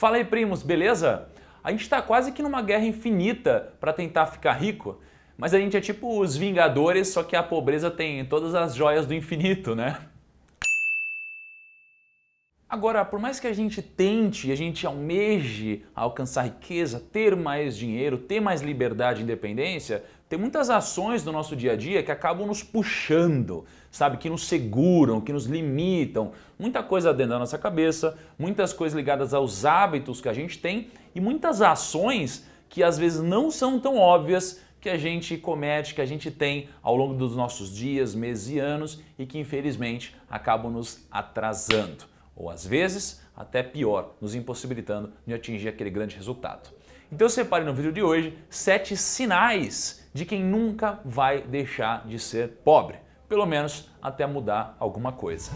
Fala aí, primos, beleza? A gente está quase que numa guerra infinita para tentar ficar rico, mas a gente é tipo os Vingadores, só que a pobreza tem todas as joias do infinito, né? Agora, por mais que a gente tente, a gente almeje alcançar riqueza, ter mais dinheiro, ter mais liberdade e independência, tem muitas ações do nosso dia a dia que acabam nos puxando, sabe? Que nos seguram, que nos limitam. Muita coisa dentro da nossa cabeça, muitas coisas ligadas aos hábitos que a gente tem e muitas ações que às vezes não são tão óbvias que a gente comete, que a gente tem ao longo dos nossos dias, meses e anos e que infelizmente acabam nos atrasando. Ou às vezes, até pior, nos impossibilitando de atingir aquele grande resultado. Então eu separei no vídeo de hoje 7 sinais de quem nunca vai deixar de ser pobre, pelo menos até mudar alguma coisa.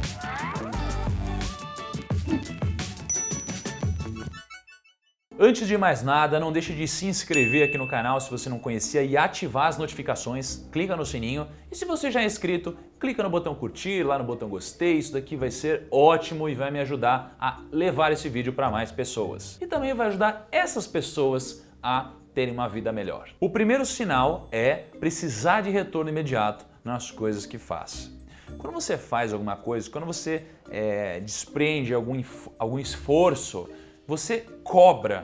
Antes de mais nada, não deixe de se inscrever aqui no canal se você não conhecia e ativar as notificações, clica no sininho e se você já é inscrito, clica no botão curtir, lá no botão gostei, isso daqui vai ser ótimo e vai me ajudar a levar esse vídeo para mais pessoas. E também vai ajudar essas pessoas a terem uma vida melhor. O primeiro sinal é precisar de retorno imediato nas coisas que faz. Quando você faz alguma coisa, quando você desprende algum esforço, você cobra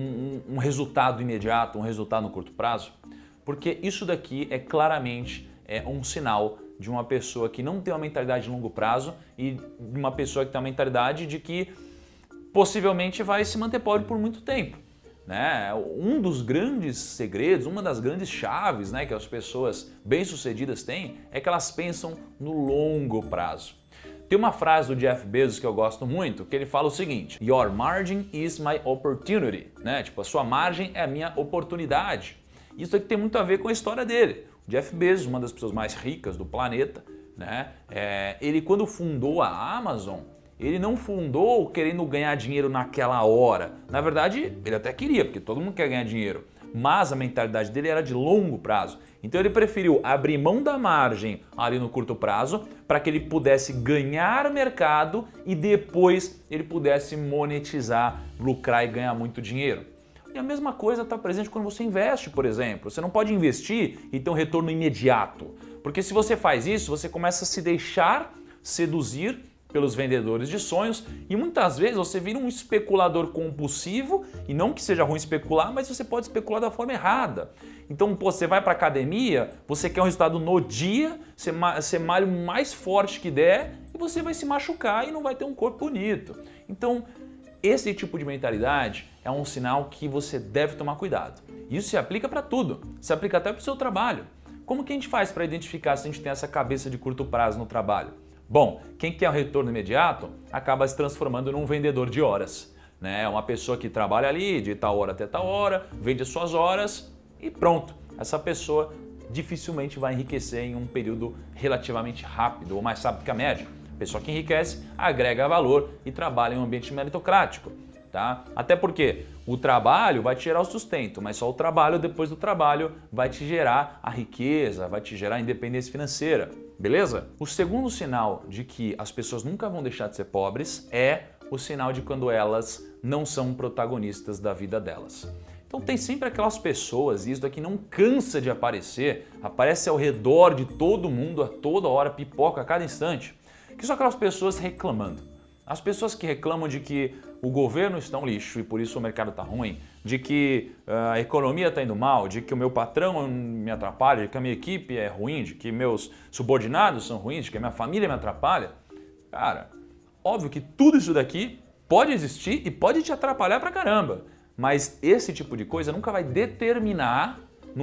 um resultado imediato, um resultado no curto prazo, porque isso daqui é claramente um sinal de uma pessoa que não tem uma mentalidade de longo prazo e de uma pessoa que tem uma mentalidade de que possivelmente vai se manter pobre por muito tempo, né? Um dos grandes segredos, uma das grandes chaves, né, que as pessoas bem-sucedidas têm é que elas pensam no longo prazo. Tem uma frase do Jeff Bezos que eu gosto muito, que ele fala o seguinte: Your margin is my opportunity, né? Tipo, a sua margem é a minha oportunidade. Isso aqui tem muito a ver com a história dele. O Jeff Bezos, uma das pessoas mais ricas do planeta, né? Ele quando fundou a Amazon, ele não fundou querendo ganhar dinheiro naquela hora. Na verdade, ele até queria, porque todo mundo quer ganhar dinheiro. Mas a mentalidade dele era de longo prazo. Então ele preferiu abrir mão da margem ali no curto prazo para que ele pudesse ganhar mercado e depois ele pudesse monetizar, lucrar e ganhar muito dinheiro. E a mesma coisa está presente quando você investe, por exemplo. Você não pode investir e ter um retorno imediato. Porque se você faz isso, você começa a se deixar seduzir pelos vendedores de sonhos e muitas vezes você vira um especulador compulsivo e não que seja ruim especular, mas você pode especular da forma errada. Então, você vai para a academia, você quer um resultado no dia, você malha o mais forte que der e você vai se machucar e não vai ter um corpo bonito. Então, esse tipo de mentalidade é um sinal que você deve tomar cuidado. Isso se aplica para tudo, se aplica até para o seu trabalho. Como que a gente faz para identificar se a gente tem essa cabeça de curto prazo no trabalho? Bom, quem quer um retorno imediato acaba se transformando num vendedor de horas, né? Uma pessoa que trabalha ali de tal hora até tal hora, vende as suas horas e pronto. Essa pessoa dificilmente vai enriquecer em um período relativamente rápido ou mais rápido que a média. A pessoa que enriquece agrega valor e trabalha em um ambiente meritocrático, tá? Até porque o trabalho vai te gerar o sustento, mas só o trabalho depois do trabalho vai te gerar a riqueza, vai te gerar a independência financeira. Beleza? O segundo sinal de que as pessoas nunca vão deixar de ser pobres é o sinal de quando elas não são protagonistas da vida delas. Então tem sempre aquelas pessoas, e isso daqui não cansa de aparecer, aparece ao redor de todo mundo a toda hora, pipoca a cada instante, que são aquelas pessoas reclamando. As pessoas que reclamam de que o governo está um lixo e por isso o mercado está ruim, de que a economia está indo mal, de que o meu patrão me atrapalha, de que a minha equipe é ruim, de que meus subordinados são ruins, de que a minha família me atrapalha. Cara, óbvio que tudo isso daqui pode existir e pode te atrapalhar pra caramba, mas esse tipo de coisa nunca vai determinar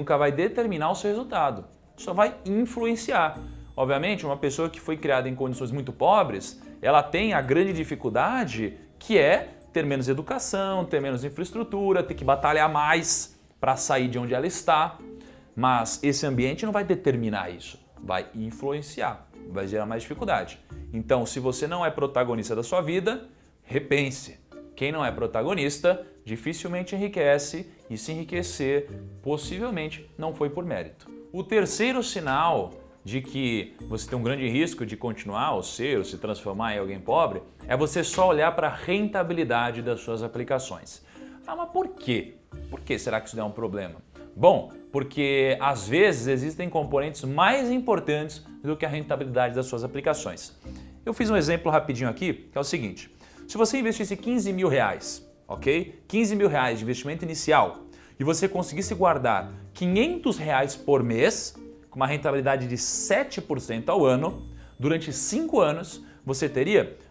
o seu resultado, só vai influenciar. Obviamente, uma pessoa que foi criada em condições muito pobres, ela tem a grande dificuldade que é ter menos educação, ter menos infraestrutura, ter que batalhar mais para sair de onde ela está. Mas esse ambiente não vai determinar isso, vai influenciar, vai gerar mais dificuldade. Então, se você não é protagonista da sua vida, repense. Quem não é protagonista dificilmente enriquece e se enriquecer possivelmente não foi por mérito. O terceiro sinal de que você tem um grande risco de continuar ou se transformar em alguém pobre, é você só olhar para a rentabilidade das suas aplicações. Ah, mas por quê? Por que será que isso é um problema? Bom, porque às vezes existem componentes mais importantes do que a rentabilidade das suas aplicações. Eu fiz um exemplo rapidinho aqui, que é o seguinte: se você investisse 15 mil reais, ok? 15 mil reais de investimento inicial e você conseguisse guardar 500 reais por mês, com uma rentabilidade de 7% ao ano, durante 5 anos você teria R$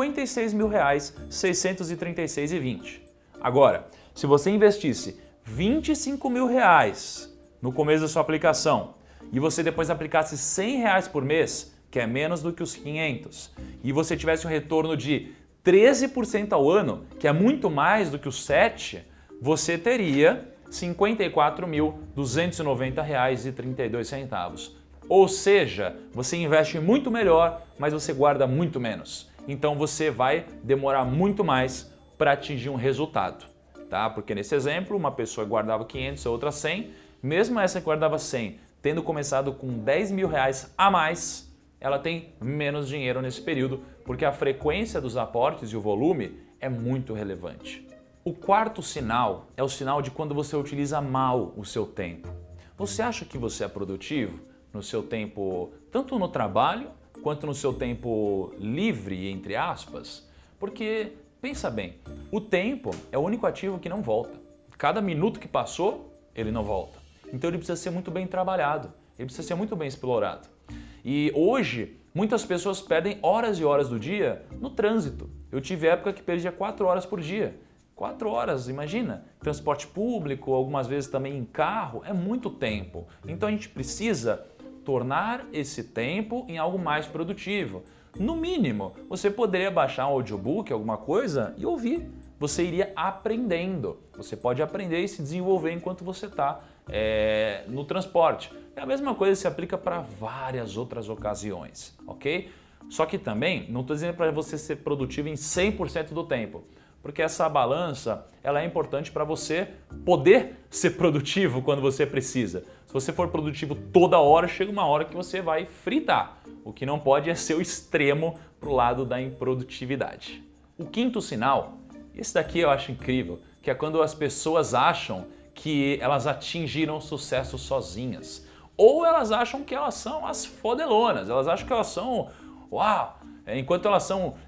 56.636,20. Agora, se você investisse R$ 25 mil reais no começo da sua aplicação e você depois aplicasse R$ 100 reais por mês, que é menos do que os 500, e você tivesse um retorno de 13% ao ano, que é muito mais do que os 7%, você teria R$ 54.290,32. Ou seja, você investe muito melhor, mas você guarda muito menos. Então você vai demorar muito mais para atingir um resultado, tá? Porque nesse exemplo, uma pessoa guardava 500, a outra 100, mesmo essa que guardava 100, tendo começado com 10 mil reais a mais, ela tem menos dinheiro nesse período, porque a frequência dos aportes e o volume é muito relevante. O quarto sinal é o sinal de quando você utiliza mal o seu tempo. Você acha que você é produtivo no seu tempo, tanto no trabalho quanto no seu tempo livre, entre aspas? Porque, pensa bem, o tempo é o único ativo que não volta. Cada minuto que passou, ele não volta. Então ele precisa ser muito bem trabalhado, ele precisa ser muito bem explorado. E hoje, muitas pessoas perdem horas e horas do dia no trânsito. Eu tive época que perdia 4 horas por dia. 4 horas, imagina, transporte público, algumas vezes também em carro, é muito tempo. Então a gente precisa tornar esse tempo em algo mais produtivo. No mínimo, você poderia baixar um audiobook, alguma coisa, e ouvir. Você iria aprendendo. Você pode aprender e se desenvolver enquanto você está no transporte. E a mesma coisa se aplica para várias outras ocasiões, ok? Só que também, não estou dizendo para você ser produtivo em 100% do tempo, porque essa balança ela é importante para você poder ser produtivo quando você precisa. Se você for produtivo toda hora, chega uma hora que você vai fritar. O que não pode é ser o extremo para o lado da improdutividade. O quinto sinal, esse daqui eu acho incrível, que é quando as pessoas acham que elas atingiram sucesso sozinhas. Ou elas acham que elas são as fodelonas, elas acham que elas são, uau, enquanto elas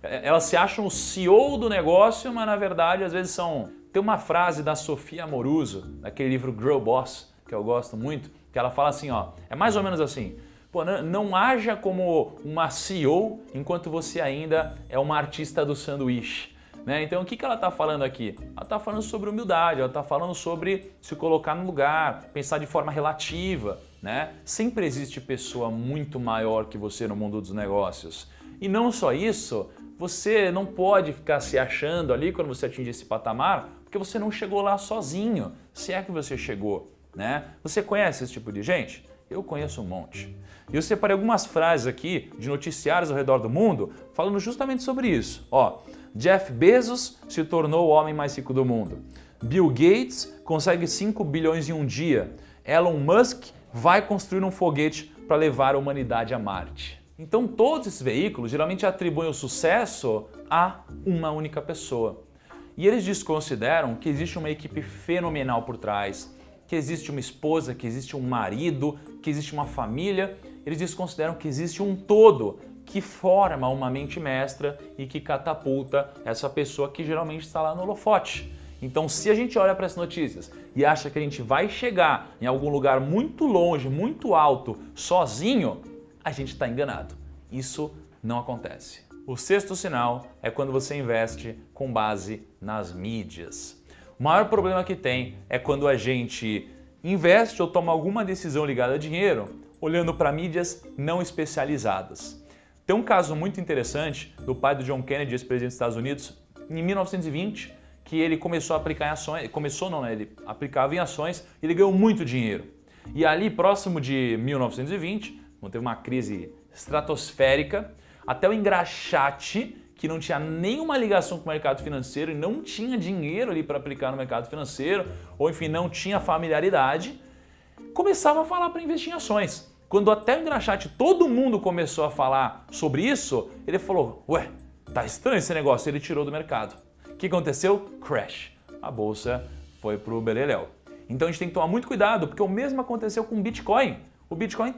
se acham o CEO do negócio, mas na verdade às vezes são... Tem uma frase da Sofia Amoruso, daquele livro Girl Boss, que eu gosto muito, que ela fala assim, ó, é mais ou menos assim: pô, não haja como uma CEO enquanto você ainda é uma artista do sanduíche. Né? Então o que ela está falando aqui? Ela está falando sobre humildade, ela está falando sobre se colocar no lugar, pensar de forma relativa. Né? Sempre existe pessoa muito maior que você no mundo dos negócios. E não só isso, você não pode ficar se achando ali quando você atingir esse patamar, porque você não chegou lá sozinho, se é que você chegou. Né? Você conhece esse tipo de gente? Eu conheço um monte. E eu separei algumas frases aqui de noticiários ao redor do mundo falando justamente sobre isso. Ó, Jeff Bezos se tornou o homem mais rico do mundo. Bill Gates consegue 5 bilhões em um dia. Elon Musk vai construir um foguete para levar a humanidade a Marte. Então todos esses veículos geralmente atribuem o sucesso a uma única pessoa. E eles desconsideram que existe uma equipe fenomenal por trás, que existe uma esposa, que existe um marido, que existe uma família. Eles desconsideram que existe um todo que forma uma mente mestra e que catapulta essa pessoa que geralmente está lá no holofote. Então, se a gente olha para as notícias e acha que a gente vai chegar em algum lugar muito longe, muito alto, sozinho, a gente está enganado. Isso não acontece. O sexto sinal é quando você investe com base nas mídias. O maior problema que tem é quando a gente investe ou toma alguma decisão ligada a dinheiro olhando para mídias não especializadas. Tem um caso muito interessante do pai do John Kennedy, ex-presidente dos Estados Unidos, em 1920, que ele começou a aplicar em ações, ele aplicava em ações e ele ganhou muito dinheiro. E ali, próximo de 1920, quando teve uma crise estratosférica, até o engraxate, que não tinha nenhuma ligação com o mercado financeiro e não tinha dinheiro ali para aplicar no mercado financeiro, ou enfim, não tinha familiaridade, começava a falar para investir em ações. Quando até o Engraxate todo mundo começou a falar sobre isso, ele falou, ué, tá estranho esse negócio, ele tirou do mercado. O que aconteceu? Crash. A bolsa foi pro beleléu. Então a gente tem que tomar muito cuidado, porque o mesmo aconteceu com o Bitcoin. O Bitcoin,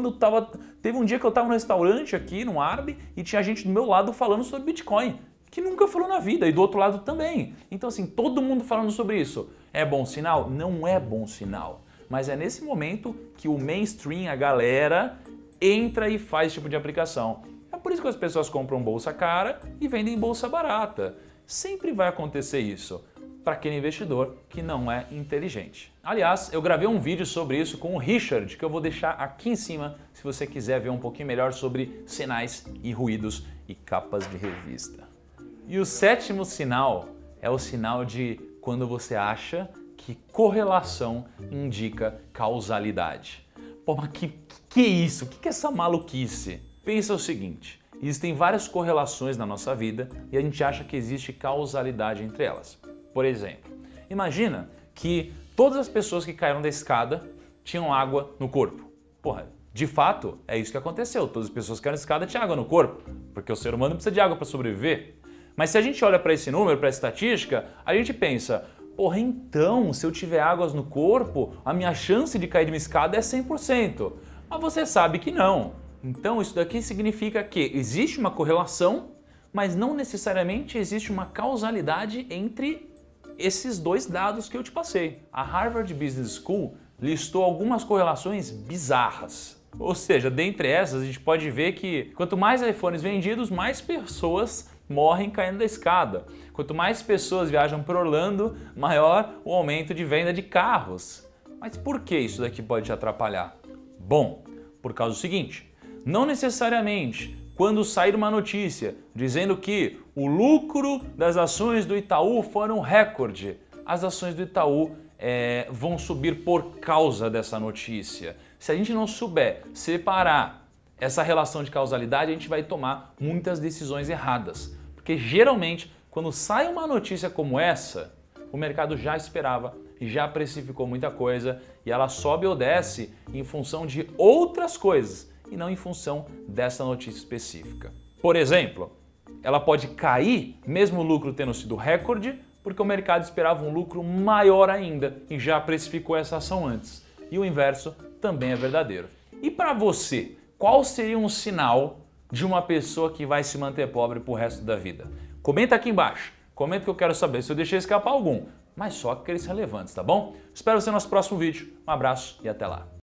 teve um dia que eu estava no restaurante aqui, no árabe, e tinha gente do meu lado falando sobre Bitcoin, que nunca falou na vida, e do outro lado também. Então assim, todo mundo falando sobre isso. É bom sinal? Não é bom sinal. Mas é nesse momento que o mainstream, a galera, entra e faz esse tipo de aplicação. É por isso que as pessoas compram bolsa cara e vendem bolsa barata. Sempre vai acontecer isso para aquele investidor que não é inteligente. Aliás, eu gravei um vídeo sobre isso com o Richard, que eu vou deixar aqui em cima se você quiser ver um pouquinho melhor sobre sinais e ruídos e capas de revista. E o sétimo sinal é o sinal de quando você acha que correlação indica causalidade. Pô, mas que é isso? O que é essa maluquice? Pensa o seguinte, existem várias correlações na nossa vida e a gente acha que existe causalidade entre elas. Por exemplo, imagina que todas as pessoas que caíram da escada tinham água no corpo. Porra, de fato, é isso que aconteceu. Todas as pessoas que caíram da escada tinham água no corpo, porque o ser humano precisa de água para sobreviver. Mas se a gente olha para esse número, para essa estatística, a gente pensa, porra, então, se eu tiver águas no corpo, a minha chance de cair de uma escada é 100%. Mas você sabe que não. Então, isso daqui significa que existe uma correlação, mas não necessariamente existe uma causalidade entre esses dois dados que eu te passei. A Harvard Business School listou algumas correlações bizarras. Ou seja, dentre essas, a gente pode ver que quanto mais iPhones vendidos, mais pessoas morrem caindo da escada. Quanto mais pessoas viajam por Orlando, maior o aumento de venda de carros. Mas por que isso daqui pode te atrapalhar? Bom, por causa do seguinte, não necessariamente quando sair uma notícia dizendo que o lucro das ações do Itaú foram recorde, as ações do Itaú vão subir por causa dessa notícia. Se a gente não souber separar essa relação de causalidade, a gente vai tomar muitas decisões erradas. Porque geralmente, quando sai uma notícia como essa, o mercado já esperava, já precificou muita coisa e ela sobe ou desce em função de outras coisas e não em função dessa notícia específica. Por exemplo, ela pode cair, mesmo o lucro tendo sido recorde, porque o mercado esperava um lucro maior ainda e já precificou essa ação antes. E o inverso também é verdadeiro. E para você, qual seria um sinal de uma pessoa que vai se manter pobre pro resto da vida? Comenta aqui embaixo. Comenta que eu quero saber se eu deixei escapar algum, mas só aqueles relevantes, tá bom? Espero você no nosso próximo vídeo. Um abraço e até lá.